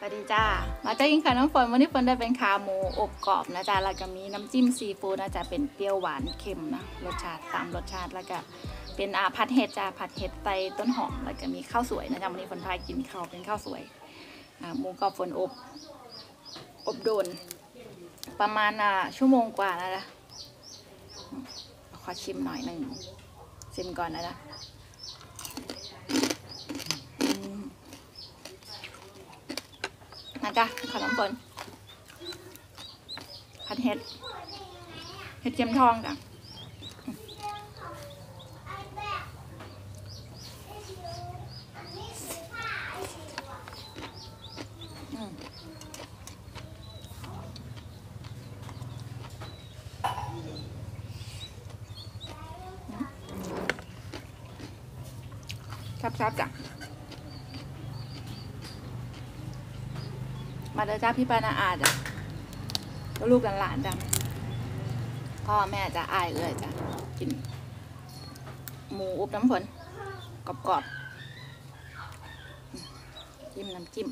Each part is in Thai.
วัสดีจ้ามาจ้ากินข้าวน้ำฝนวันนี้ฝนได้เป็นขาหมูอบกรอบนะจ๊ะแล้วก็มีน้ำจิ้มซีฟู้ดนะจ๊ะเป็นเปรี้ยวหวานเค็มนะรสชาติ3รสชาติแล้วก็เป็นผัดเห็ดจ้าผัดเห็ดไตต้นหอมแล้วก็มีข้าวสวยนะจ๊ะวันนี้ฝนพากินข้าวเป็นข้าวสวยหมูกรอบฝนอบโดนประมาณชั่วโมงกว่านะจ๊ะขอชิมหน่อยหนึ่งชิมก่อนนะจ๊ะนะจ๊ะขอน้ำฝนผัดเห็ดเข็มทองจ้ะชับๆจ้ะมาเด้อจ้าพี่ปานาอาจ้ะลูกกันหลานจ้ะพ่อแม่จะอายเลยจ้ะกินหมูอบน้ำฝนกรอบๆจิ้มน้ำจิ้ม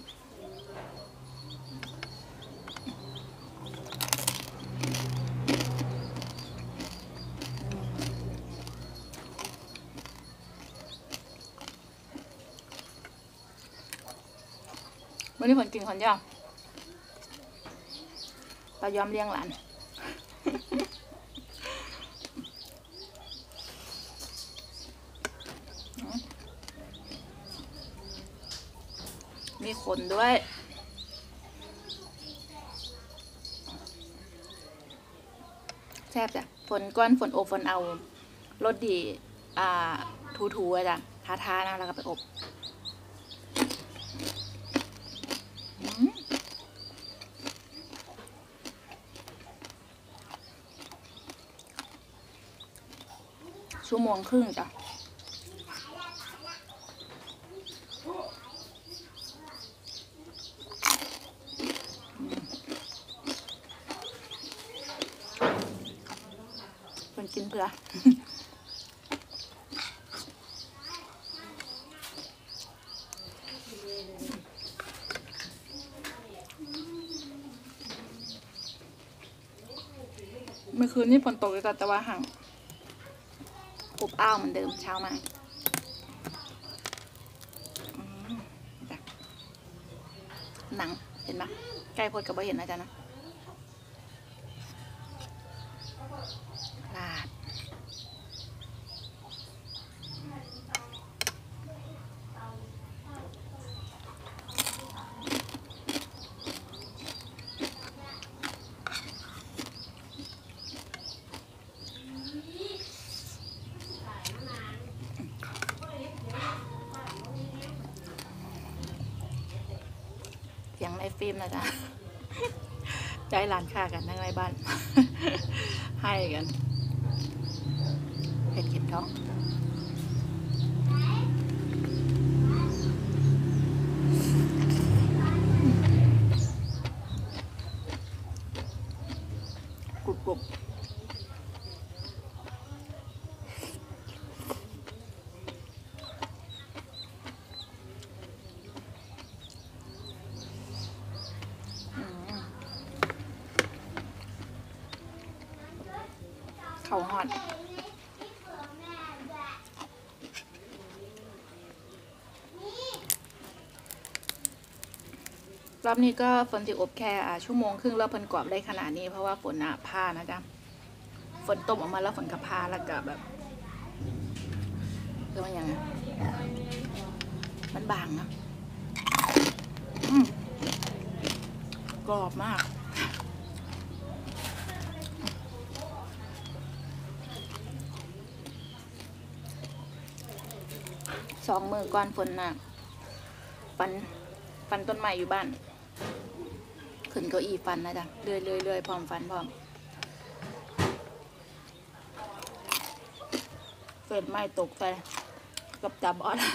วันนี้ฝนกินคนเดียวปายอมเลี้ยงหลานมีขนด้วยแซ่บจ้ะฝนก้อนฝนอบฝนเอารสดีทูๆจ้ะท้าๆนะแล้วก็ไปอบชั่วโมงครึ่งจ้ะคนกินเผื่อเมื่อคืนนี้ฝนตกเลยแต่ว่าห่างอบอ้าวเหมือนเดิมเช้ามาหนังเห็นไหมใกล้พดกับบ่เห็นนะจ๊ะนะลาดเสียงในฟิล์มนะจ๊ะใจหลานฆ่ากันทั้งในบ้าน ให้กันเห็ดเข็มท้องกรุบเขาหอดรอบนี้ก็ฝนจะอบแค่ชั่วโมงครึ่งแล้วฝนกรอบได้ขนาดนี้เพราะว่าฝนผ้านะจ๊ะฝนตกออกมาแล้วฝนกับผ้าแล้วก็แบบคือมันยังมันบางนะกรอบมาก2 มือก่อนฝนฟันต้นไม้อยู่บ้านขึ้นเก้าอี้ฟันนะจ๊ะเรื่อยพร้อมฟันพร้อมเกิดไม้ตกใส่กับจับบอส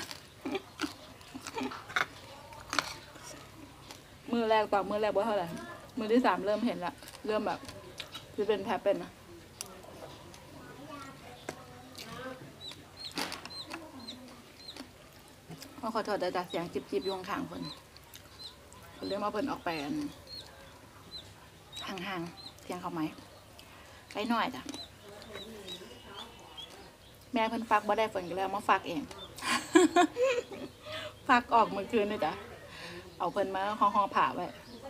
มือแรกว่าเท่าไหร่มือที่ 3เริ่มเห็นละเริ่มแบบจะเป็นแผลเป็นนะขอโทษแต่เสียงจิบอยู่ข้างๆคนเรื่องมาเพิ่นออกไปห่างๆเทียงเขาไหมไกลหน่อยจ้ะแม่เพิ่นฝากบ่ได้ฝนก็แล้วมาฝากเอง ฝากออกเมื่อคืนนี่จ้ะเอาเพิ่นมาห่อๆผ่าไว้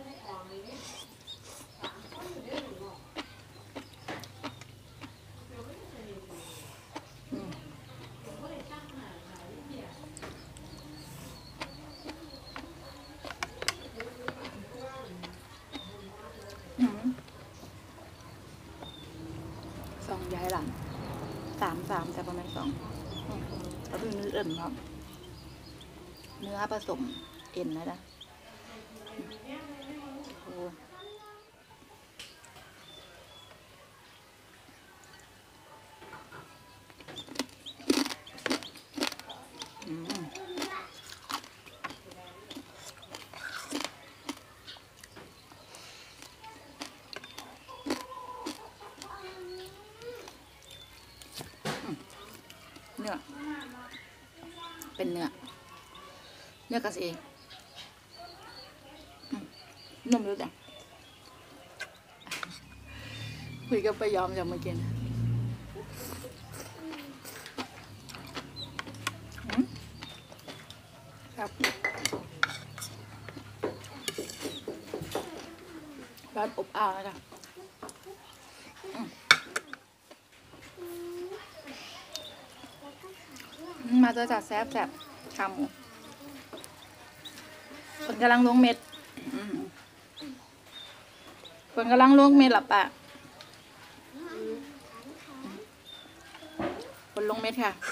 2 ย้ายหลัง3จะประมาณ2แล้วเป็นเนื้อเอ็นครับเนื้อผสมเอ็นนะจ๊ะโอ้เนื้อเป็นเนื้อกระสีนุ่มรู้จักคุยกับไปยอมจากเมื่อกี้นะครับร้านอบอ้าวนะจ๊ะมาตัวจากแซ่บขาหมูคนกำลังลงเม็ดคนกำลังลงเม็ดหลับปะคนลงเม็ดค่ะ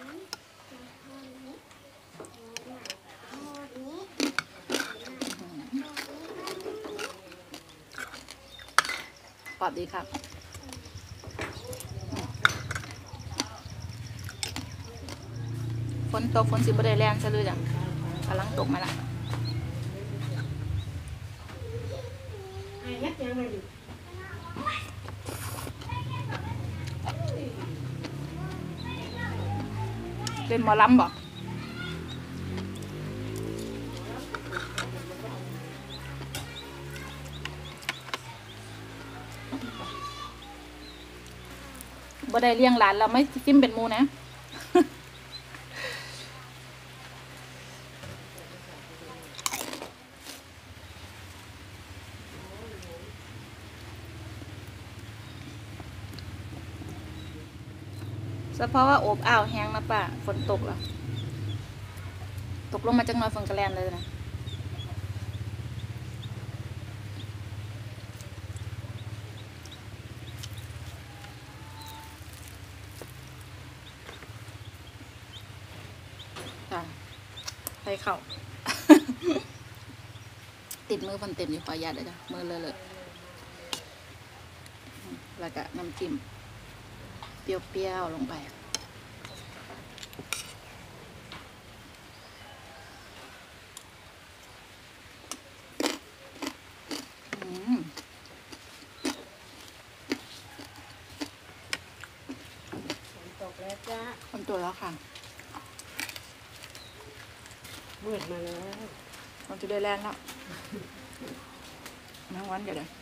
กรอบดีครับฝนตกฝนสิบ่ได้แรงซะเลยจ้ะกำลังตกมาละเล่นหมอลำบ่บ่ได้เลี้ยงหลานเราไม่จิ้มเป็นมูนะเฉพาะว่าอบอ้าวแห้งนะป่ะฝนตกแล้วตกลงมาจังหน่อยฝนกระแลนเลยนะจ้ะใส่เข่า ติดมือฝนเต็มอยู่ขออนุญาตเลยจ้ะมือเลยแล้วก็น้ำจิ้มเปรี้ยวๆลงไปคนตัวแล้วค่ะมืดมาแล้วมันจะได้แล่นแล้วนั่งวันกันเลย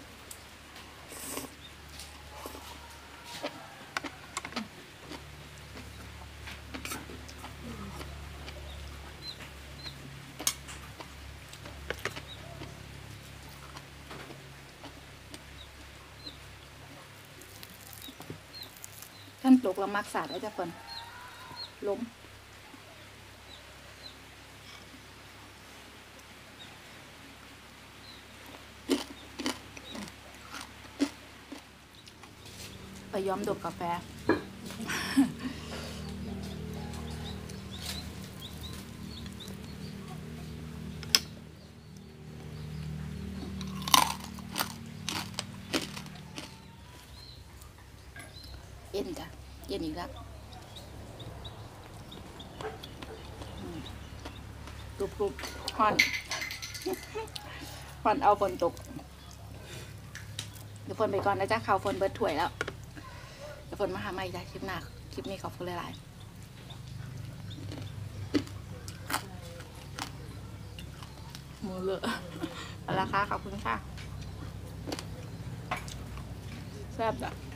ท่านปลูกเรามักสาดได้จ้ะคนล้มไปย้อมดกกาแฟเย็นจ้ะเย็นอีกแล้วกรุบฮอนฮอนเอาฝนตกเดี๋ยวฝนไปก่อนนะจ๊ะข่าวฝนเบิดถ้วยแล้วเดี๋ยวฝนมาหาใหม่จ้ะคลิปหน้าคลิปนี้ขอบคุณหลายๆหมูมือเลอะเอาละค่ะขอบคุณค่ะแซ่บจ้ะ